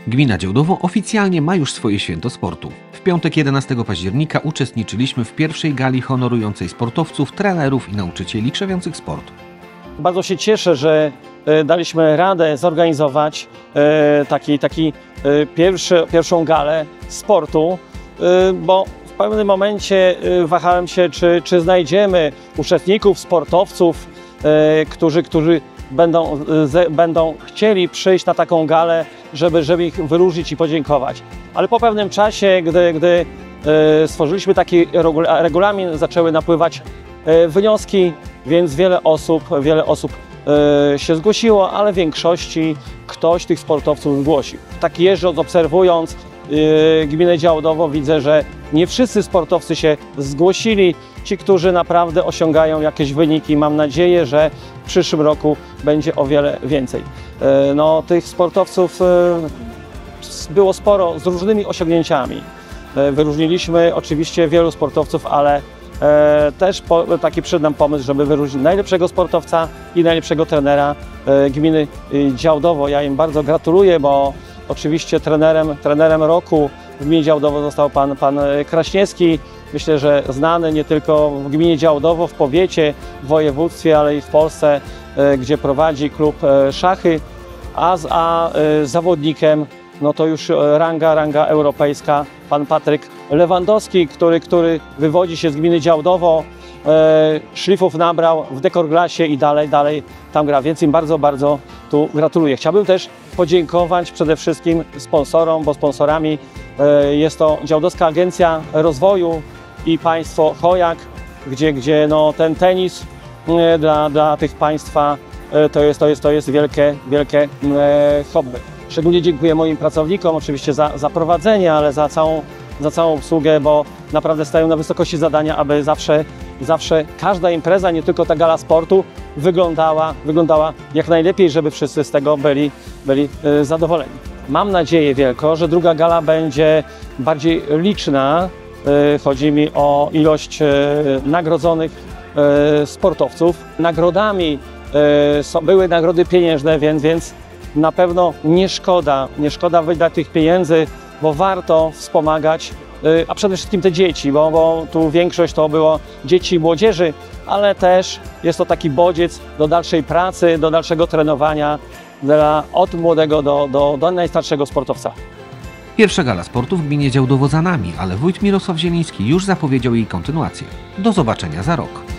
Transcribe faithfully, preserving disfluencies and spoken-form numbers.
Gmina Działdowo oficjalnie ma już swoje święto sportu. W piątek jedenastego października uczestniczyliśmy w pierwszej gali honorującej sportowców, trenerów i nauczycieli krzewiących sport. Bardzo się cieszę, że daliśmy radę zorganizować taki, taki pierwszy, pierwszą galę sportu, bo w pewnym momencie wahałem się, czy, czy znajdziemy uczestników, sportowców, którzy, którzy będą, będą chcieli przyjść na taką galę, żeby, żeby ich wyróżnić i podziękować. Ale po pewnym czasie, gdy, gdy stworzyliśmy taki regulamin, zaczęły napływać wnioski, więc wiele osób, wiele osób się zgłosiło, ale w większości ktoś tych sportowców zgłosił. Tak jeżdżąc, obserwując gminę Działdowo, widzę, że nie wszyscy sportowcy się zgłosili. Ci, którzy naprawdę osiągają jakieś wyniki, mam nadzieję, że w przyszłym roku będzie o wiele więcej. No, tych sportowców było sporo z różnymi osiągnięciami. Wyróżniliśmy oczywiście wielu sportowców, ale też taki przyszedł nam pomysł, żeby wyróżnić najlepszego sportowca i najlepszego trenera gminy Działdowo. Ja im bardzo gratuluję, bo oczywiście trenerem, trenerem roku w gminie Działdowo został pan, pan Kraśniewski. Myślę, że znany nie tylko w gminie Działdowo, w powiecie, w województwie, ale i w Polsce, gdzie prowadzi klub szachy, a, z, a zawodnikiem no to już ranga, ranga europejska, pan Patryk Lewandowski, który, który wywodzi się z gminy Działdowo, e, szlifów nabrał w dekorglasie i dalej, dalej tam gra, więc im bardzo, bardzo tu gratuluję. Chciałbym też podziękować przede wszystkim sponsorom, bo sponsorami e, jest to Działdowska Agencja Rozwoju i państwo Hojak, gdzie, gdzie no, ten tenis e, dla, dla tych państwa e, to, jest, to, jest, to jest wielkie, wielkie e, hobby. Szczególnie dziękuję moim pracownikom oczywiście za, za prowadzenie, ale za całą, za całą obsługę, bo naprawdę stają na wysokości zadania, aby zawsze, zawsze każda impreza, nie tylko ta gala sportu, wyglądała, wyglądała jak najlepiej, żeby wszyscy z tego byli, byli yy, zadowoleni. Mam nadzieję wielką, że druga gala będzie bardziej liczna. Yy, chodzi mi o ilość yy, nagrodzonych yy, sportowców. Nagrodami yy, są, były nagrody pieniężne, więc, więc na pewno nie szkoda, nie szkoda wydać tych pieniędzy, bo warto wspomagać, a przede wszystkim te dzieci, bo, bo tu większość to było dzieci i młodzieży, ale też jest to taki bodziec do dalszej pracy, do dalszego trenowania dla, od młodego do, do, do najstarszego sportowca. Pierwsza gala sportu w gminie Działdowo za nami, ale wójt Mirosław Zieliński już zapowiedział jej kontynuację. Do zobaczenia za rok.